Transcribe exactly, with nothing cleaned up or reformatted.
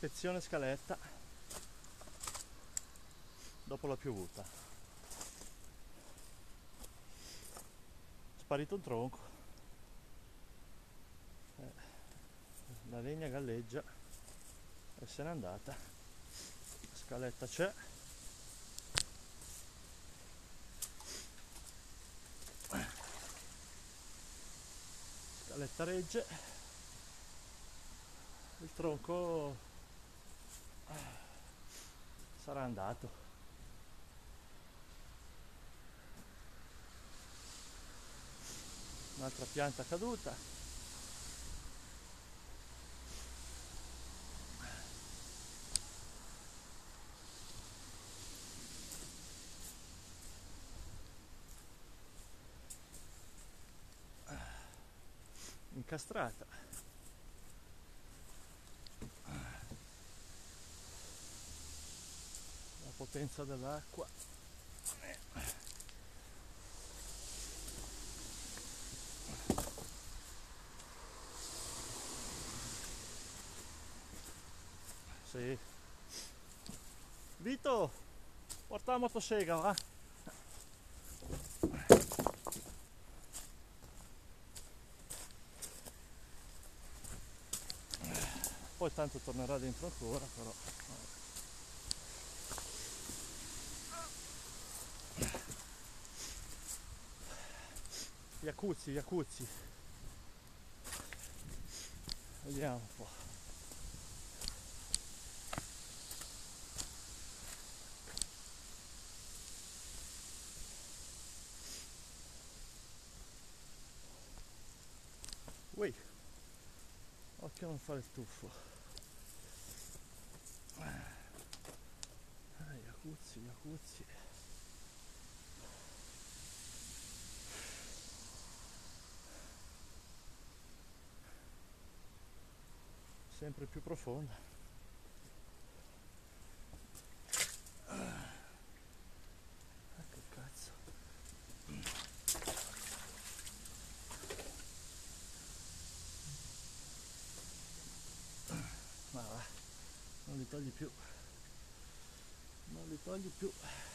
ispezione scaletta dopo la piovuta. Sparito un tronco, eh, la legna galleggia e se n'è andata. La scaletta c'è, scaletta regge, il tronco sarà andato. Un'altra pianta caduta, incastrata. La potenza dell'acqua. Sì. Vito, porta la motosega, va? Poi tanto tornerà dentro ancora, però. Iacuzzi, Iacuzzi. Vediamo un po'. Ui, occhio a non fare il tuffo. Ah, Iacuzzi, Iacuzzi. Sempre più profonda. Ah, che cazzo. Ma va, non li togli più. Non li togli più.